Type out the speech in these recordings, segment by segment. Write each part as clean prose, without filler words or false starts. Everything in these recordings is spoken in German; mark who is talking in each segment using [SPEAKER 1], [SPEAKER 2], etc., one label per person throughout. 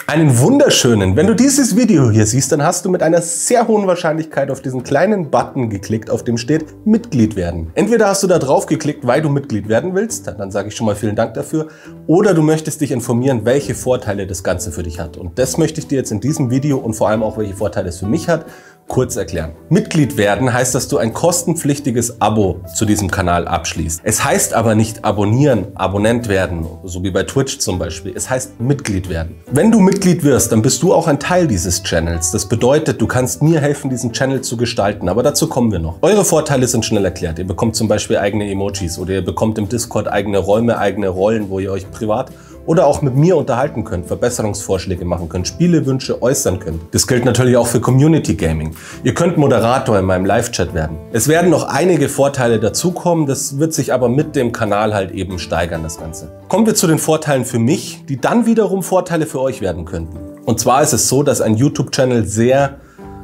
[SPEAKER 1] Einen wunderschönen. Wenn du dieses Video hier siehst, dann hast du mit einer sehr hohen Wahrscheinlichkeit auf diesen kleinen Button geklickt, auf dem steht Mitglied werden. Entweder hast du da drauf geklickt, weil du Mitglied werden willst, dann sage ich schon mal vielen Dank dafür, oder du möchtest dich informieren, welche Vorteile das Ganze für dich hat. Und das möchte ich dir jetzt in diesem Video und vor allem auch, welche Vorteile es für mich hat, kurz erklären. Mitglied werden heißt, dass du ein kostenpflichtiges Abo zu diesem Kanal abschließt. Es heißt aber nicht abonnieren, Abonnent werden, so wie bei Twitch zum Beispiel. Es heißt Mitglied werden. Wenn du Mitglied wirst, dann bist du auch ein Teil dieses Channels. Das bedeutet, du kannst mir helfen, diesen Channel zu gestalten, aber dazu kommen wir noch. Eure Vorteile sind schnell erklärt. Ihr bekommt zum Beispiel eigene Emojis oder ihr bekommt im Discord eigene Räume, eigene Rollen, wo ihr euch privat oder auch mit mir unterhalten könnt, Verbesserungsvorschläge machen könnt, Spielewünsche äußern könnt. Das gilt natürlich auch für Community Gaming. Ihr könnt Moderator in meinem Live-Chat werden. Es werden noch einige Vorteile dazukommen, das wird sich aber mit dem Kanal halt eben steigern, das Ganze. Kommen wir zu den Vorteilen für mich, die dann wiederum Vorteile für euch werden könnten. Und zwar ist es so, dass ein YouTube-Channel sehr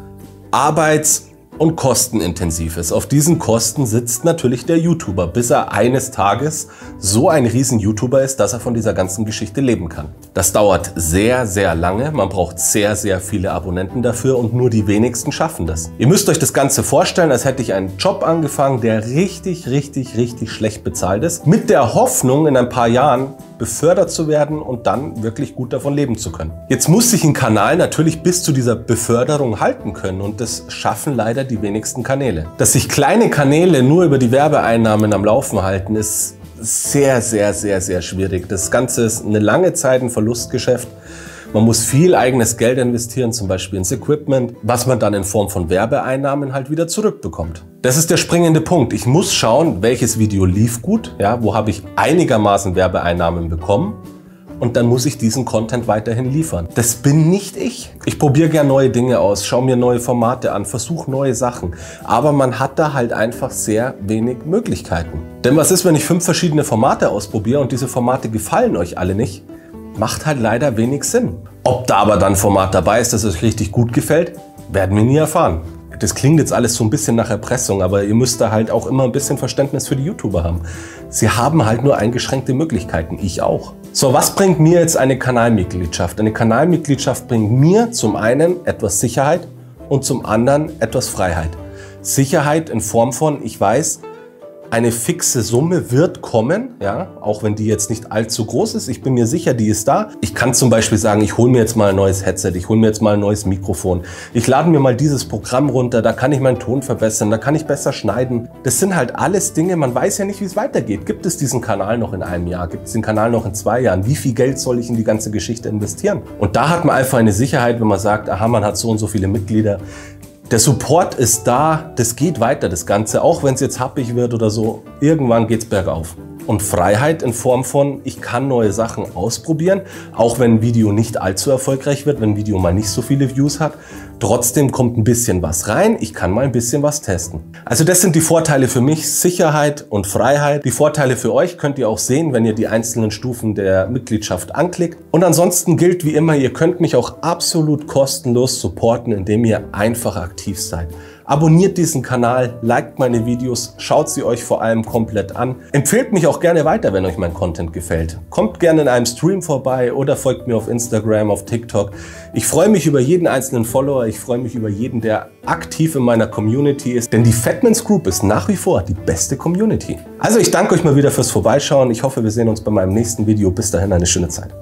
[SPEAKER 1] arbeits- und kostenintensiv ist. Auf diesen Kosten sitzt natürlich der YouTuber, bis er eines Tages so ein riesen YouTuber ist, dass er von dieser ganzen Geschichte leben kann. Das dauert sehr, sehr lange. Man braucht sehr, sehr viele Abonnenten dafür und nur die wenigsten schaffen das. Ihr müsst euch das Ganze vorstellen, als hätte ich einen Job angefangen, der richtig schlecht bezahlt ist, mit der Hoffnung, in ein paar Jahren befördert zu werden und dann wirklich gut davon leben zu können. Jetzt muss sich ein Kanal natürlich bis zu dieser Beförderung halten können und das schaffen leider die wenigsten Kanäle. Dass sich kleine Kanäle nur über die Werbeeinnahmen am Laufen halten, ist sehr schwierig. Das Ganze ist eine lange Zeit ein Verlustgeschäft. Man muss viel eigenes Geld investieren, zum Beispiel ins Equipment, was man dann in Form von Werbeeinnahmen halt wieder zurückbekommt. Das ist der springende Punkt. Ich muss schauen, welches Video lief gut, ja, wo habe ich einigermaßen Werbeeinnahmen bekommen und dann muss ich diesen Content weiterhin liefern. Das bin nicht ich. Ich probiere gerne neue Dinge aus, schaue mir neue Formate an, versuche neue Sachen, aber man hat da halt einfach sehr wenig Möglichkeiten. Denn was ist, wenn ich 5 verschiedene Formate ausprobiere und diese Formate gefallen euch alle nicht? Macht halt leider wenig Sinn. Ob da aber dann ein Format dabei ist, das euch richtig gut gefällt, werden wir nie erfahren. Das klingt jetzt alles so ein bisschen nach Erpressung, aber ihr müsst da halt auch immer ein bisschen Verständnis für die YouTuber haben. Sie haben halt nur eingeschränkte Möglichkeiten, ich auch. So, was bringt mir jetzt eine Kanalmitgliedschaft? Eine Kanalmitgliedschaft bringt mir zum einen etwas Sicherheit und zum anderen etwas Freiheit. Sicherheit in Form von, ich weiß, eine fixe Summe wird kommen, ja, auch wenn die jetzt nicht allzu groß ist. Ich bin mir sicher, die ist da. Ich kann zum Beispiel sagen, ich hole mir jetzt mal ein neues Headset, ich hole mir jetzt mal ein neues Mikrofon. Ich lade mir mal dieses Programm runter, da kann ich meinen Ton verbessern, da kann ich besser schneiden. Das sind halt alles Dinge, man weiß ja nicht, wie es weitergeht. Gibt es diesen Kanal noch in einem Jahr? Gibt es den Kanal noch in 2 Jahren? Wie viel Geld soll ich in die ganze Geschichte investieren? Und da hat man einfach eine Sicherheit, wenn man sagt, aha, man hat so und so viele Mitglieder. Der Support ist da, das geht weiter, das Ganze, auch wenn es jetzt happig wird oder so, irgendwann geht es bergauf. Und Freiheit in Form von, ich kann neue Sachen ausprobieren, auch wenn ein Video nicht allzu erfolgreich wird, wenn ein Video mal nicht so viele Views hat. Trotzdem kommt ein bisschen was rein, ich kann mal ein bisschen was testen. Also das sind die Vorteile für mich, Sicherheit und Freiheit. Die Vorteile für euch könnt ihr auch sehen, wenn ihr die einzelnen Stufen der Mitgliedschaft anklickt. Und ansonsten gilt wie immer, ihr könnt mich auch absolut kostenlos supporten, indem ihr einfach aktiv seid. Abonniert diesen Kanal, liked meine Videos, schaut sie euch vor allem komplett an. Empfehlt mich auch gerne weiter, wenn euch mein Content gefällt. Kommt gerne in einem Stream vorbei oder folgt mir auf Instagram, auf TikTok. Ich freue mich über jeden einzelnen Follower, ich freue mich über jeden, der aktiv in meiner Community ist, denn die Fatmans Group ist nach wie vor die beste Community. Also ich danke euch mal wieder fürs Vorbeischauen. Ich hoffe, wir sehen uns bei meinem nächsten Video. Bis dahin eine schöne Zeit.